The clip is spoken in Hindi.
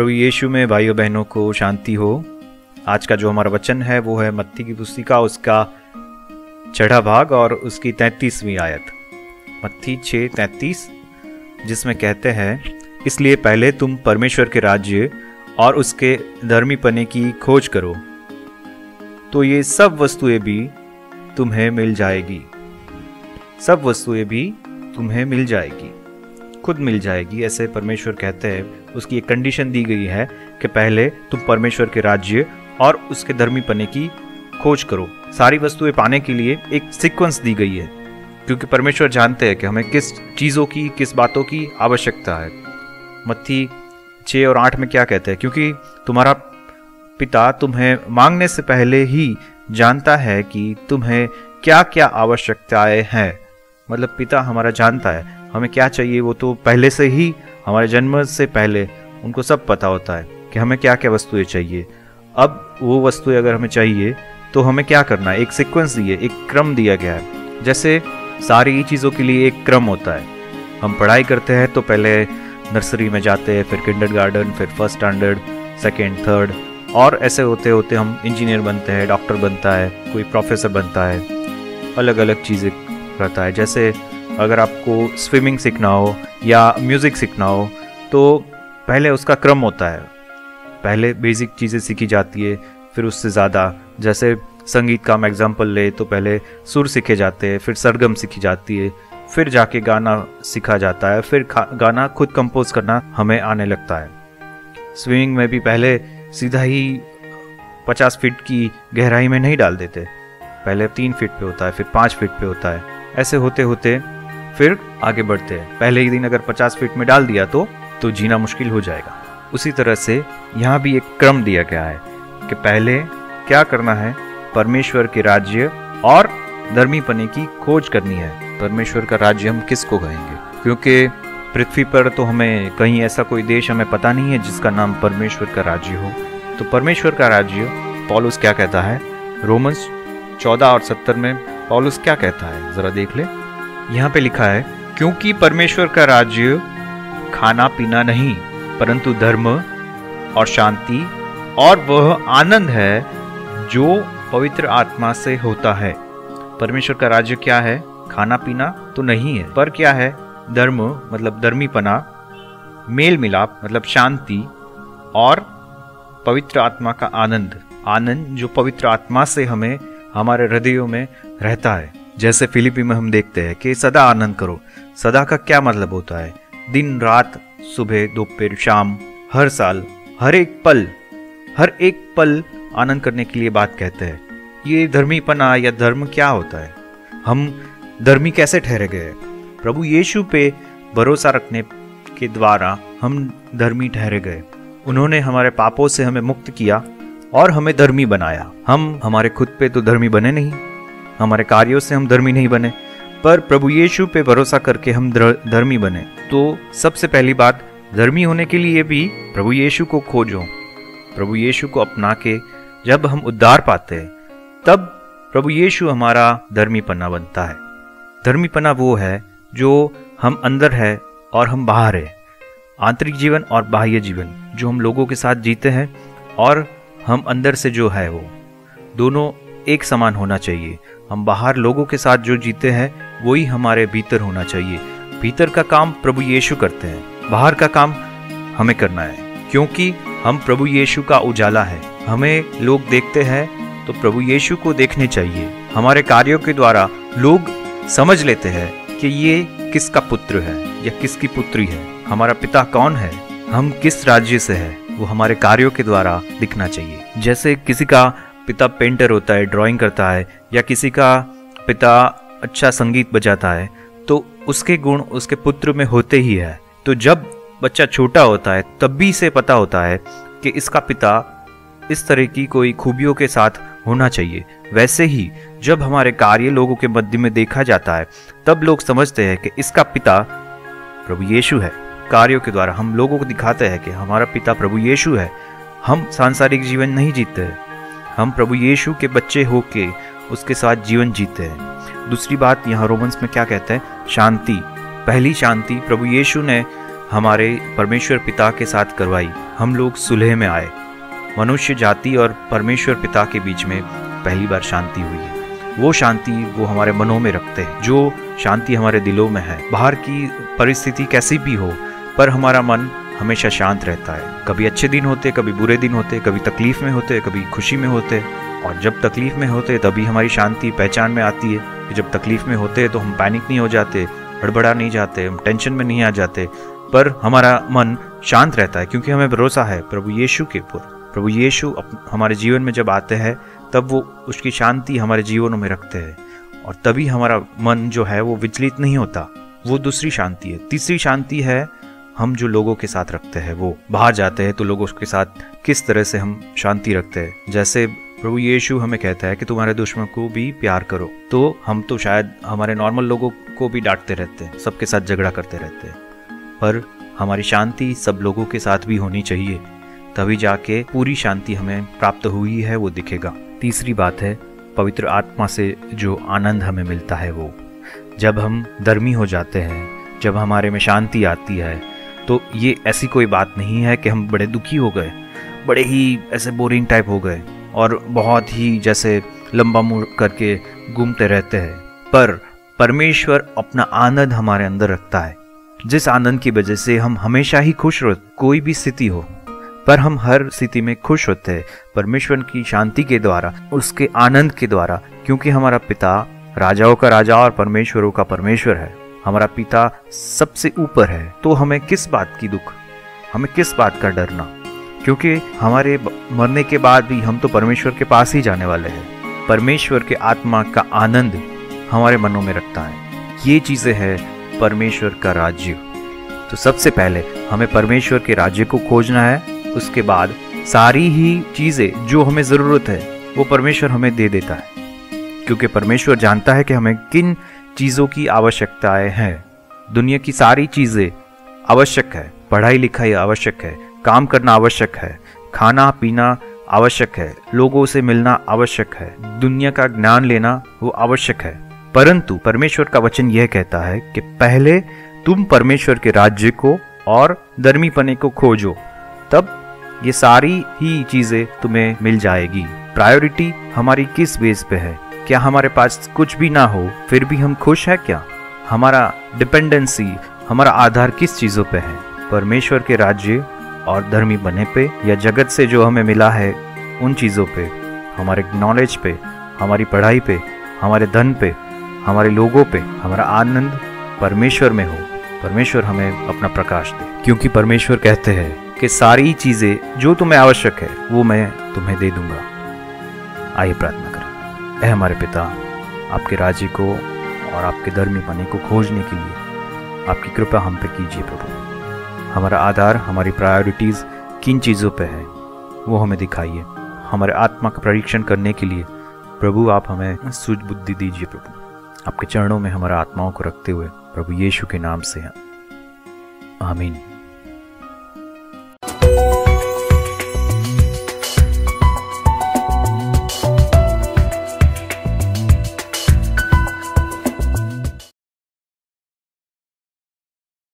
प्रभु यीशु में भाइयों बहनों को शांति हो। आज का जो हमारा वचन है वो है मत्ती की पुस्तिका, उसका 6वां भाग और उसकी 33वीं आयत, मत्ती 6:33, जिसमें कहते हैं, इसलिए पहले तुम परमेश्वर के राज्य और उसके धर्मीपने की खोज करो, तो ये सब वस्तुएं भी तुम्हें मिल जाएगी। सब वस्तुएं भी तुम्हें मिल जाएगी, खुद मिल जाएगी, ऐसे परमेश्वर कहते हैं। उसकी एक कंडीशन दी गई है कि पहले तुम परमेश्वर के राज्य और उसके धर्मीपने की खोज करो। सारी वस्तुएं पाने के लिए एक सीक्वेंस दी गई है, क्योंकि परमेश्वर जानते हैं कि हमें किस चीज़ों की, किस बातों की आवश्यकता है। मत्ती 6 और 8 में क्या कहते हैं, क्योंकि तुम्हारा पिता तुम्हें मांगने से पहले ही जानता है कि तुम्हें क्या क्या आवश्यकताएं हैं। मतलब पिता हमारा जानता है हमें क्या चाहिए, वो तो पहले से ही, हमारे जन्म से पहले उनको सब पता होता है कि हमें क्या क्या वस्तुएं चाहिए। अब वो वस्तुएं अगर हमें चाहिए तो हमें क्या करना है, एक सीक्वेंस दिए, एक क्रम दिया गया है। जैसे सारी चीज़ों के लिए एक क्रम होता है। हम पढ़ाई करते हैं तो पहले नर्सरी में जाते हैं, फिर किंडरगार्टन, फिर फर्स्ट स्टैंडर्ड, सेकेंड, थर्ड, और ऐसे होते होते हम इंजीनियर बनते हैं, डॉक्टर बनता है, कोई प्रोफेसर बनता है, अलग अलग चीज़ें रहता है। जैसे अगर आपको स्विमिंग सीखना हो या म्यूज़िक सीखना हो तो पहले उसका क्रम होता है। पहले बेसिक चीज़ें सीखी जाती है, फिर उससे ज़्यादा, जैसे संगीत का हम एग्जाम्पल ले तो पहले सुर सीखे जाते हैं, फिर सरगम सीखी जाती है, फिर जाके गाना सीखा जाता है, फिर गाना खुद कंपोज करना हमें आने लगता है। स्विमिंग में भी पहले सीधा ही 50 फीट की गहराई में नहीं डाल देते, पहले 3 फीट पे होता है, फिर 5 फीट पे होता है। ऐसे होते होते फिर आगे बढ़ते हैं। पहले ही दिन अगर 50 फीट में डाल दिया तो जीना मुश्किल हो जाएगा। उसी तरह से यहाँ भी एक क्रम दिया गया है कि पहले क्या करना है, परमेश्वर के राज्य और धर्मीपने की खोज करनी है। परमेश्वर का राज्य हम किसको कहेंगे, क्योंकि पृथ्वी पर तो हमें कहीं ऐसा कोई देश हमें पता नहीं है जिसका नाम परमेश्वर का राज्य हो। तो परमेश्वर का राज्य पौलुस क्या कहता है, रोमन्स 14 और 70 में पौलुस क्या कहता है, जरा देख ले। यहाँ पे लिखा है, क्योंकि परमेश्वर का राज्य खाना पीना नहीं परंतु धर्म और शांति और वह आनंद है जो पवित्र आत्मा से होता है। परमेश्वर का राज्य क्या है, खाना पीना तो नहीं है, पर क्या है, धर्म मतलब धर्मीपना, मेल मिलाप मतलब शांति, और पवित्र आत्मा का आनंद, आनंद जो पवित्र आत्मा से हमें हमारे हृदयों में रहता है। जैसे फिलिपी में हम देखते हैं कि सदा आनंद करो। सदा का क्या मतलब होता है, दिन रात, सुबह दोपहर शाम, हर साल, हर एक पल आनंद करने के लिए बात कहते हैं। ये धर्मीपना या धर्म क्या होता है, हम धर्मी कैसे ठहरे गए, प्रभु यीशु पे भरोसा रखने के द्वारा हम धर्मी ठहरे गए। उन्होंने हमारे पापों से हमें मुक्त किया और हमें धर्मी बनाया। हम हमारे खुद पे तो धर्मी बने नहीं, हमारे कार्यों से हम धर्मी नहीं बने, पर प्रभु यीशु पे भरोसा करके हम धर्मी बने। तो सबसे पहली बात, धर्मी होने के लिए भी प्रभु यीशु को खोजो, प्रभु यीशु को अपना के जब हम उद्धार पाते हैं तब प्रभु यीशु हमारा धर्मीपना बनता है। धर्मीपना वो है जो हम अंदर है और हम बाहर है, आंतरिक जीवन और बाह्य जीवन जो हम लोगों के साथ जीते हैं, और हम अंदर से जो है वो दोनों एक समान होना चाहिए। हम बाहर लोगों के साथ जो जीते हैं वही हमारे भीतर होना चाहिए। भीतर का काम प्रभु यीशु करते हैं, बाहर का काम हमें करना है, क्योंकि हम प्रभु यीशु का उजाला है। हमें लोग देखते हैं तो प्रभु यीशु को देखने चाहिए। हमारे कार्यों के द्वारा लोग समझ लेते हैं कि ये किसका पुत्र है या किसकी पुत्री है, हमारा पिता कौन है, हम किस राज्य से है, वो हमारे कार्यों के द्वारा दिखना चाहिए। जैसे किसी का पिता पेंटर होता है, ड्राइंग करता है, या किसी का पिता अच्छा संगीत बजाता है, तो उसके गुण उसके पुत्र में होते ही है। तो जब बच्चा छोटा होता है तब भी से पता होता है कि इसका पिता इस तरह की कोई खूबियों के साथ होना चाहिए। वैसे ही जब हमारे कार्य लोगों के मध्य में देखा जाता है तब लोग समझते हैं कि इसका पिता प्रभु यीशु है। कार्यों के द्वारा हम लोगों को दिखाते हैं कि हमारा पिता प्रभु यीशु है। हम सांसारिक जीवन नहीं जीते हैं, हम प्रभु यीशु के बच्चे होके उसके साथ जीवन जीते हैं। दूसरी बात यहाँ रोमन्स में क्या कहते हैं, शांति। पहली शांति प्रभु यीशु ने हमारे परमेश्वर पिता के साथ करवाई, हम लोग सुलह में आए। मनुष्य जाति और परमेश्वर पिता के बीच में पहली बार शांति हुई है। वो शांति वो हमारे मनों में रखते हैं, जो शांति हमारे दिलों में है। बाहर की परिस्थिति कैसी भी हो, पर हमारा मन हमेशा शांत रहता है। कभी अच्छे दिन होते, कभी बुरे दिन होते, कभी तकलीफ में होते, कभी खुशी में होते। और जब तकलीफ में होते तभी हमारी शांति पहचान में आती है कि जब तकलीफ में होते तो हम पैनिक नहीं हो जाते, हड़बड़ा नहीं जाते, हम टेंशन में नहीं आ जाते, पर हमारा मन शांत रहता है क्योंकि हमें भरोसा है प्रभु यीशु के ऊपर। प्रभु यीशु हमारे जीवन में जब आते हैं तब वो उसकी शांति हमारे जीवनों में रखते हैं और तभी हमारा मन जो है वो विचलित नहीं होता। वो दूसरी शांति है। तीसरी शांति है हम जो लोगों के साथ रखते हैं। वो बाहर जाते हैं तो लोगों के साथ किस तरह से हम शांति रखते हैं। जैसे प्रभु यीशु हमें कहता है कि तुम्हारे दुश्मन को भी प्यार करो, तो हम तो शायद हमारे नॉर्मल लोगों को भी डांटते रहते हैं, सबके साथ झगड़ा करते रहते हैं, पर हमारी शांति सब लोगों के साथ भी होनी चाहिए, तभी जाके पूरी शांति हमें प्राप्त हुई है वो दिखेगा। तीसरी बात है पवित्र आत्मा से जो आनंद हमें मिलता है वो। जब हम धर्मी हो जाते हैं, जब हमारे में शांति आती है, तो ये ऐसी कोई बात नहीं है कि हम बड़े दुखी हो गए, बड़े ही ऐसे बोरिंग टाइप हो गए और बहुत ही जैसे लंबा मुड़ करके घूमते रहते हैं। पर परमेश्वर अपना आनंद हमारे अंदर रखता है, जिस आनंद की वजह से हम हमेशा ही खुश रहते। कोई भी स्थिति हो, पर हम हर स्थिति में खुश होते हैं परमेश्वर की शांति के द्वारा, उसके आनंद के द्वारा, क्योंकि हमारा पिता राजाओं का राजा और परमेश्वरों का परमेश्वर है। हमारा पिता सबसे ऊपर है, तो हमें किस बात की दुख, हमें किस बात का डरना, क्योंकि हमारे मरने के बाद भी हम तो परमेश्वर के पास ही जाने वाले हैं। परमेश्वर के आत्मा का आनंद हमारे मनों में रखता है। ये चीज़ें हैं परमेश्वर का राज्य। तो सबसे पहले हमें परमेश्वर के राज्य को खोजना है, उसके बाद सारी ही चीज़ें जो हमें ज़रूरत है वो परमेश्वर हमें दे देता है, क्योंकि परमेश्वर जानता है कि हमें किन चीज़ों की आवश्यकताएं हैं। दुनिया की सारी चीज़ें आवश्यक है, पढ़ाई लिखाई आवश्यक है, काम करना आवश्यक है, खाना पीना आवश्यक है, लोगों से मिलना आवश्यक है, दुनिया का ज्ञान लेना वो आवश्यक है। परंतु परमेश्वर का वचन यह कहता है कि पहले तुम परमेश्वर के राज्य को और धर्मीपने को खोजो, तब ये सारी ही चीजें तुम्हें मिल जाएगी। प्रायोरिटी हमारी किस बेस पे है? क्या हमारे पास कुछ भी ना हो फिर भी हम खुश है क्या? हमारा डिपेंडेंसी, हमारा आधार किस चीजों पे है? परमेश्वर के राज्य और धर्मी बने पे, या जगत से जो हमें मिला है उन चीजों पे, हमारे नॉलेज पे, हमारी पढ़ाई पे, हमारे धन पे, हमारे लोगों पे? हमारा आनंद परमेश्वर में हो, परमेश्वर हमें अपना प्रकाश दे, क्योंकि परमेश्वर कहते हैं कि सारी चीजें जो तुम्हें आवश्यक है वो मैं तुम्हें दे दूंगा। आइए प्रार्थना करें। ऐ हमारे पिता, आपके राज्य को और आपके धर्मीपने को खोजने के लिए आपकी कृपा हम पे कीजिए प्रभु। हमारा आधार, हमारी प्रायोरिटीज़ किन चीज़ों पे है वो हमें दिखाइए। हमारे आत्मा का परीक्षण करने के लिए प्रभु आप हमें सूझ बुद्धि दीजिए प्रभु। आपके चरणों में हमारा आत्माओं को रखते हुए प्रभु यीशु के नाम से आमीन।